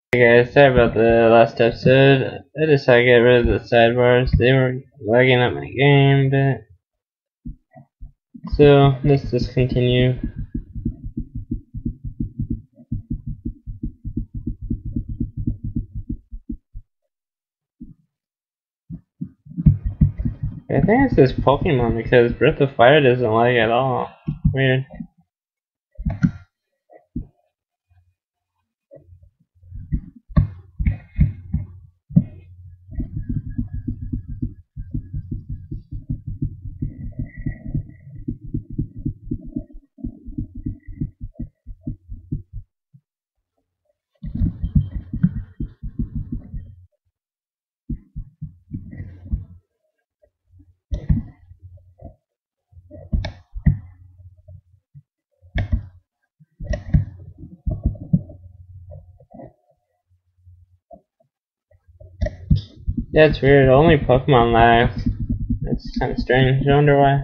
Hey guys, sorry about the last episode. I decided to get rid of the sidebars. They were lagging up my game a bit. So let's just continue. I think it's this Pokemon because Breath of Fire doesn't lag at all. Weird. Yeah, it's weird. Only Pokemon lags. It's kind of strange. I wonder why.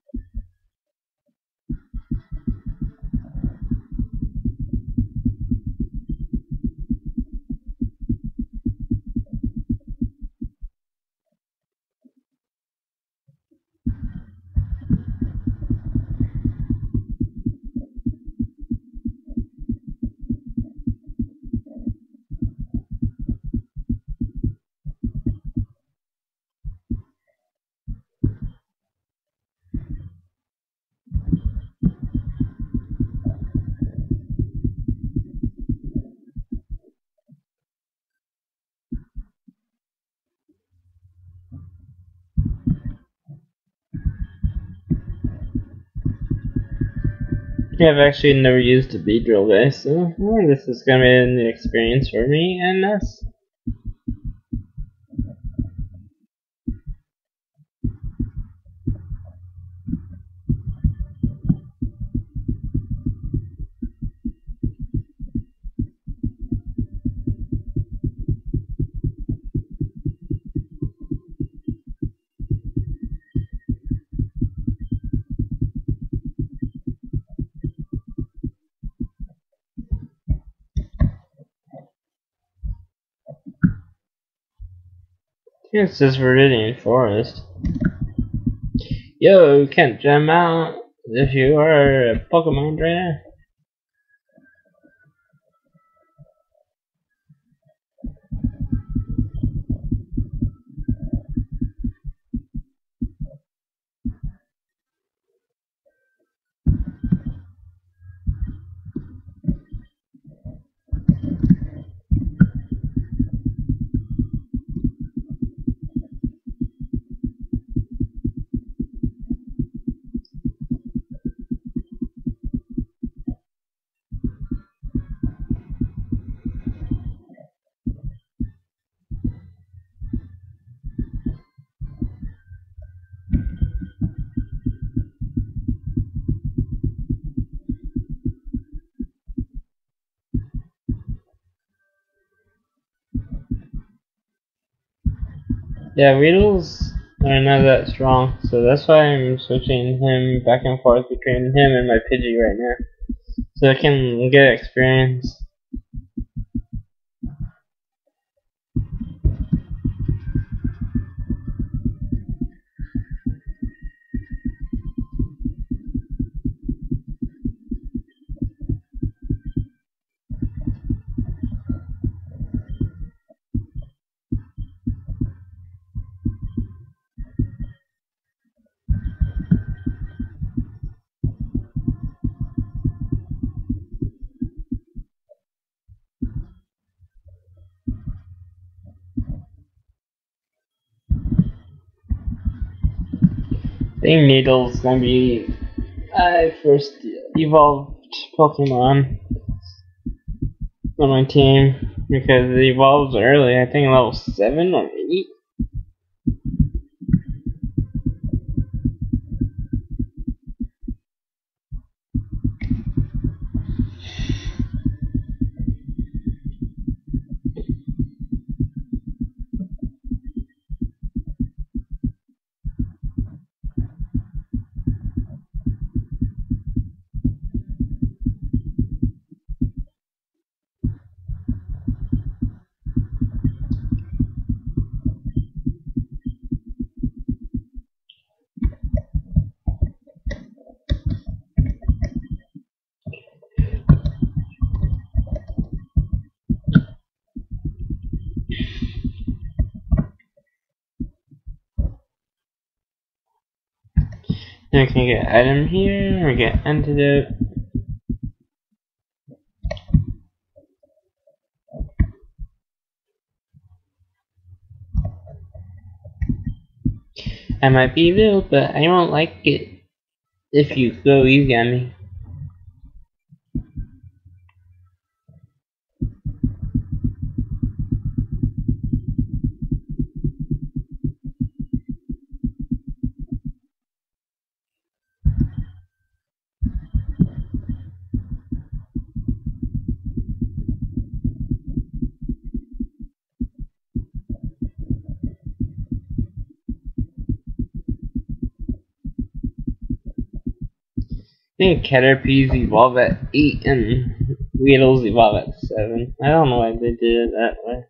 Yeah, I've actually never used a Beedrill, guys, so this is gonna be a new experience for me and us. It's this viridian forest. Yo, you can't jam out if you are a Pokemon trainer. Yeah, Weedles are not that strong, so that's why I'm switching him back and forth between him and my Pidgey right now, so I can get experience. I think Needle's gonna be my first evolved Pokemon on my team because it evolves early. I think level 7 or 8. I can get item here, or get antidote. I might be evil, but I won't like it if you go easy on me. I think Caterpies evolve at 8 and Weedles evolve at 7. I don't know why they did it that way.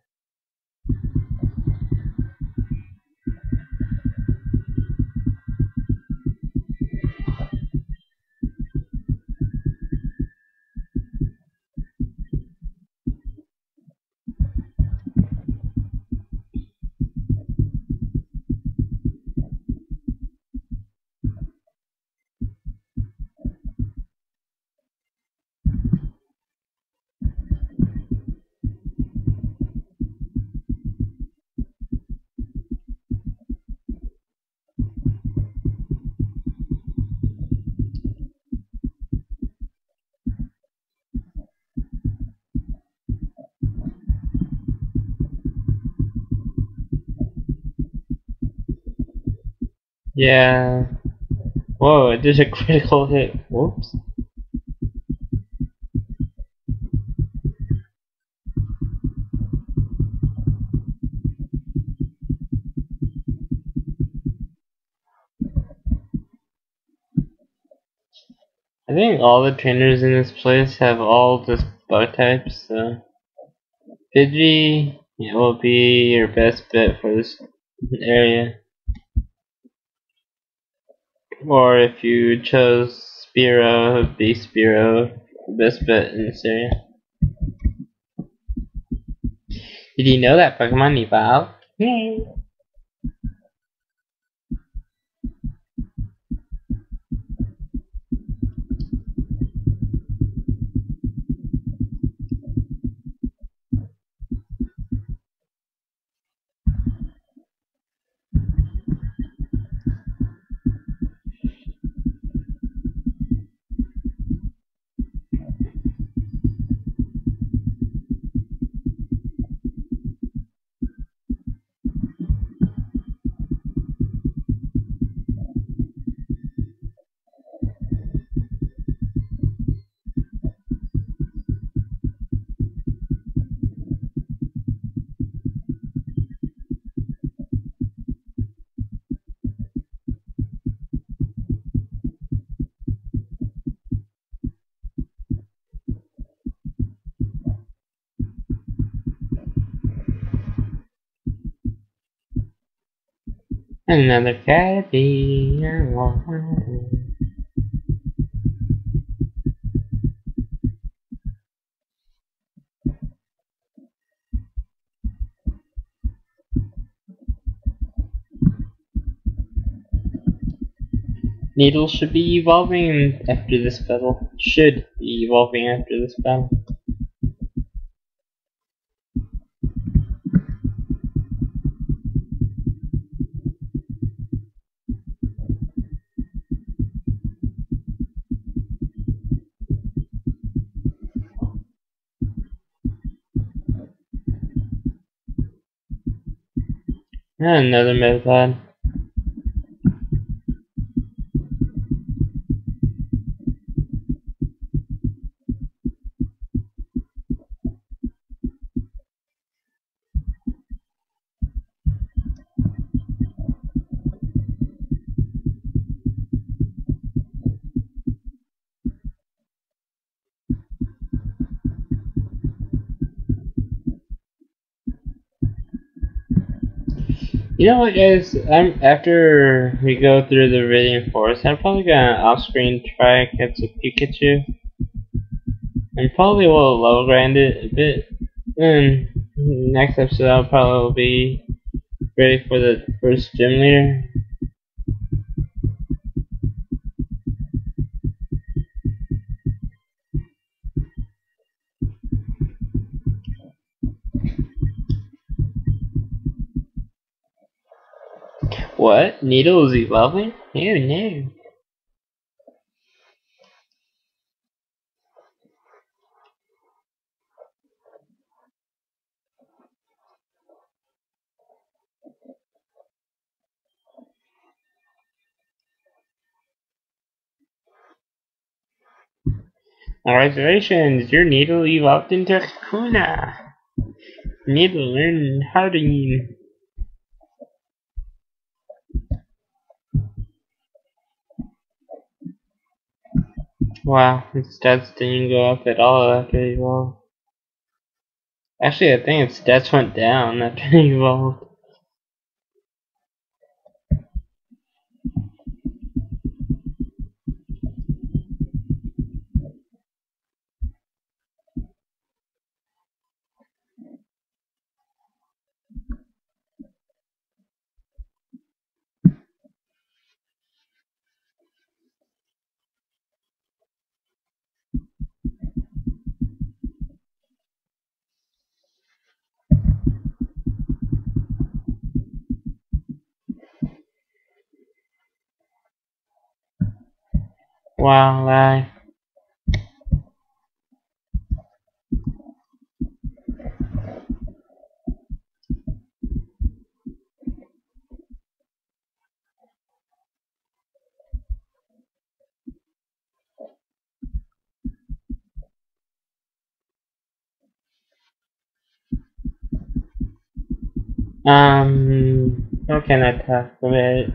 Yeah. Whoa, it did a critical hit. Whoops. I think all the trainers in this place have all just bug types, so Pidgey will be your best bet for this area. Or if you chose Spearow, it would be Spearow, best bet in this area. Did you know that Pokemon evolve? Yay! Another Caterpie. Needle should be evolving after this battle. Should be evolving after this battle. And another Metapod. You know what, guys? After we go through the Viridian Forest, I'm probably gonna off-screen try to catch a Pikachu, and probably will level grind it a bit. And next episode, I'll probably be ready for the first gym leader. What? Needle is evolving? Oh no. Congratulations, your needle evolved into Kakuna. Needle learn hardening. Wow, its stats didn't go up at all after it evolved. Actually, I think its stats went down after it evolved. Wow, lie. How can I talk about it?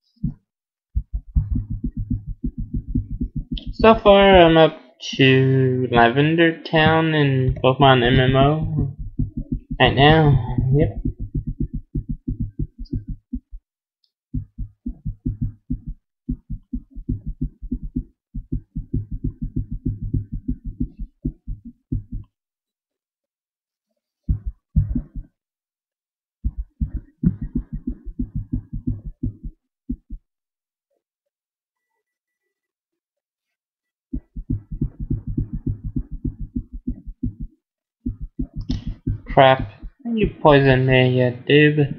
So far, I'm up to Lavender Town in Pokemon MMO. Right now, yep. Crap. You poisoned me, you doob.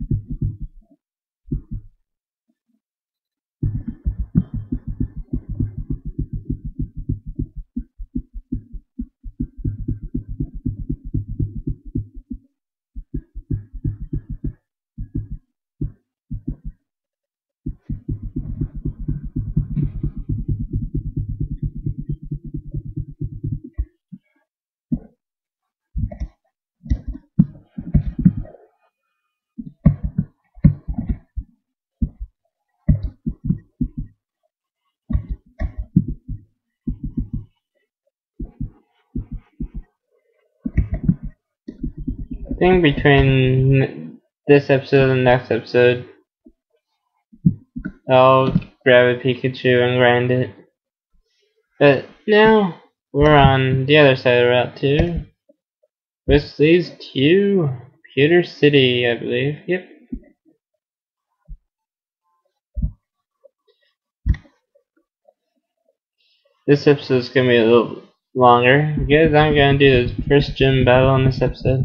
I think between this episode and next episode, I'll grab a Pikachu and grind it. But now, we're on the other side of Route 2. This leads to Pewter City, I believe. Yep. This episode's gonna be a little longer because I'm gonna do the first gym battle in this episode.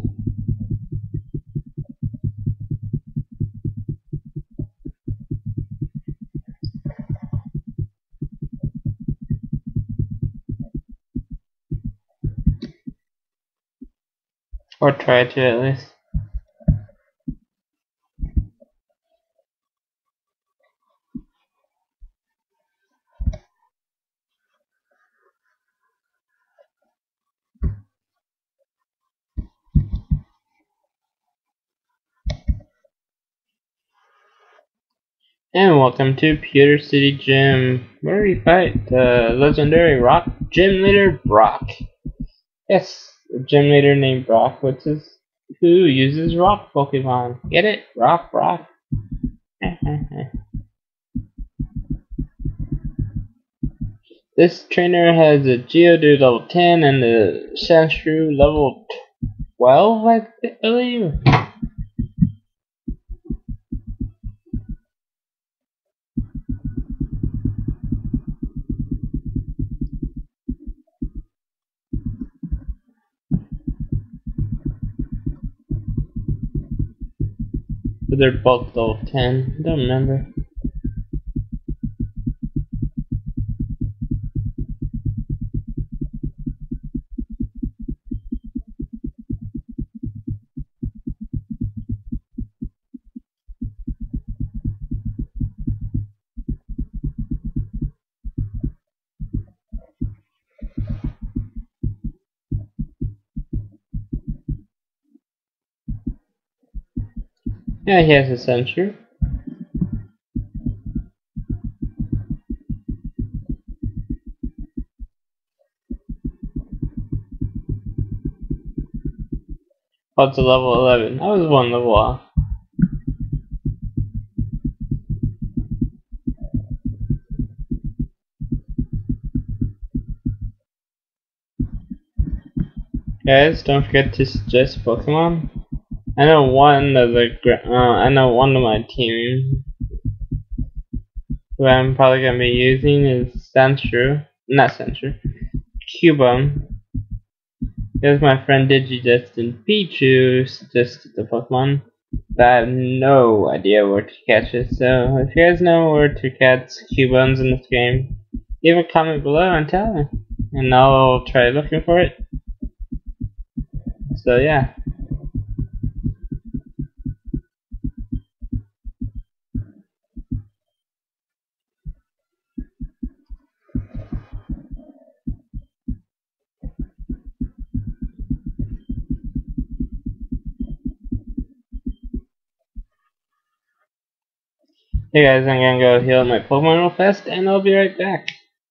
Or try to at least. And welcome to Pewter City Gym, where we fight the legendary rock gym leader Brock. Yes, a gym leader named Brock, who uses rock Pokemon. Get it? Rock. This trainer has a Geodude level 10 and a Sandshrew level 12, I believe. But they're both level 10. I don't remember. Yeah, he has a sentry. Oh, it's a level 11. I was one level off. Guys, don't forget to suggest Pokemon. I know one of my team who I'm probably gonna be using is Cubone. There's my friend DigiDestin Pichu suggested the Pokemon, but I have no idea where to catch it. So if you guys know where to catch Cubones in this game, leave a comment below and tell me, and I'll try looking for it. So yeah. Hey guys, I'm gonna go heal my Pokemon real fast, and I'll be right back.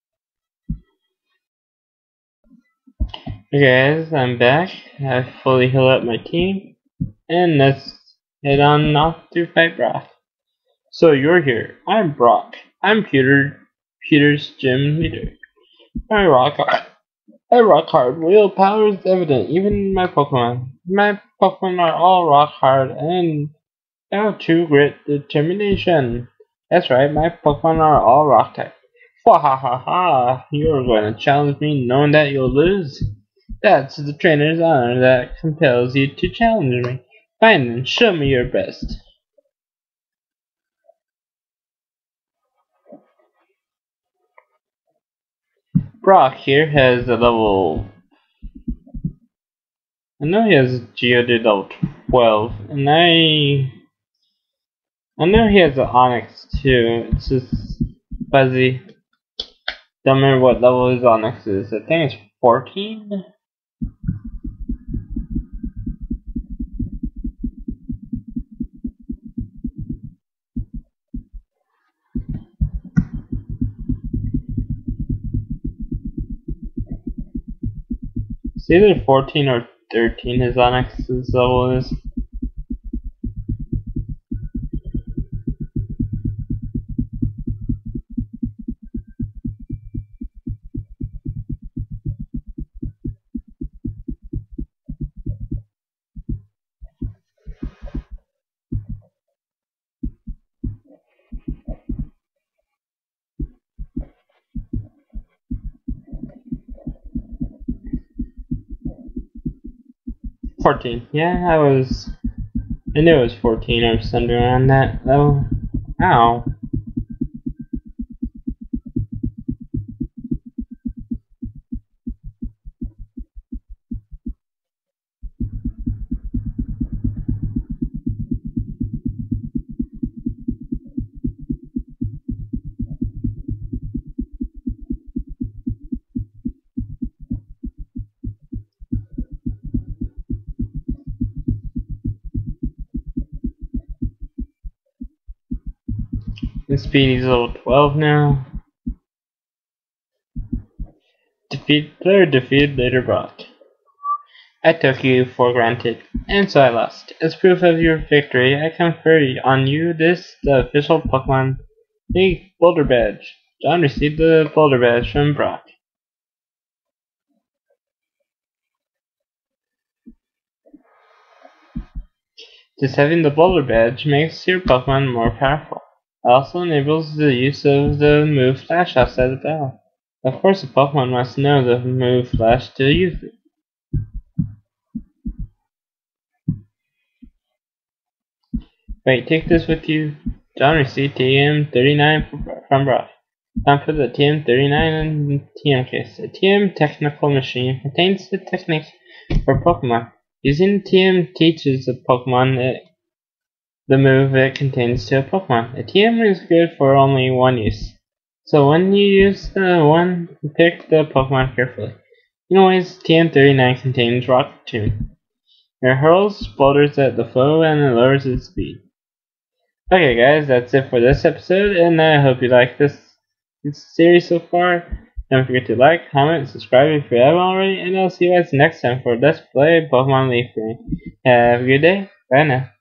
Okay guys, I'm back. I fully healed up my team, and let's head on off to fight Brock. So you're here. I'm Brock. I'm Peter's gym leader. I rock hard. Willpower is evident, even in my Pokemon. My Pokemon are all rock hard and have true grit determination. That's right, my Pokemon are all rock type. Ha! You're going to challenge me knowing that you'll lose? That's the trainer's honor that compels you to challenge me. Fine then, show me your best. Brock here has a level... I know he has Geodude level 12, and I know he has an Onyx too. It's just fuzzy. Don't remember what level his Onyx is. I think it's 14? It's either 14 or 13 his Onyx's level is. $14. Yeah, I knew it was 14 or something around that though. Ow. His Speedy's level 12 now. Player defeated later Brock. I took you for granted, and so I lost. As proof of your victory, I confer on you this, the official Pokemon League Boulder Badge. John received the Boulder Badge from Brock. Just having the Boulder Badge makes your Pokemon more powerful. It also enables the use of the move Flash outside the battle. Of course, a Pokemon must know the move Flash to use it. Wait, take this with you. John received TM39 from Brock. Time for the TM39 and TM case. A TM technical machine contains the technique for Pokemon. Using the TM teaches the Pokemon the move it contains to a Pokemon. A TM is good for only one use. So when you use the one, pick the Pokemon carefully. Anyways, TM39 contains Rock Tomb. It hurls boulders at the foe and it lowers its speed. Okay guys, that's it for this episode, and I hope you like this series so far. Don't forget to like, comment, subscribe if you haven't already, and I'll see you guys next time for Let's Play Pokemon Leaf Green. Have a good day. Bye now.